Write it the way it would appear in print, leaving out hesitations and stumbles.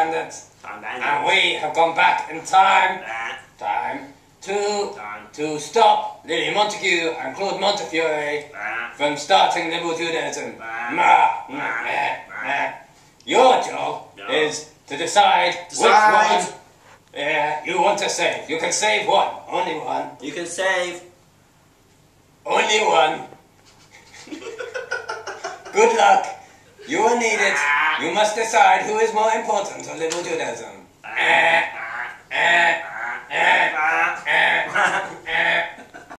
Bandits. Time Bandits. And we have gone back in time. To stop Lily Montague and Claude Montefiore from starting Liberal Judaism. Your job is to decide which one you want to save. You can save one. Only one. You can save. Only one. Good luck. You will need it. You must decide who is more important to Liberal Judaism.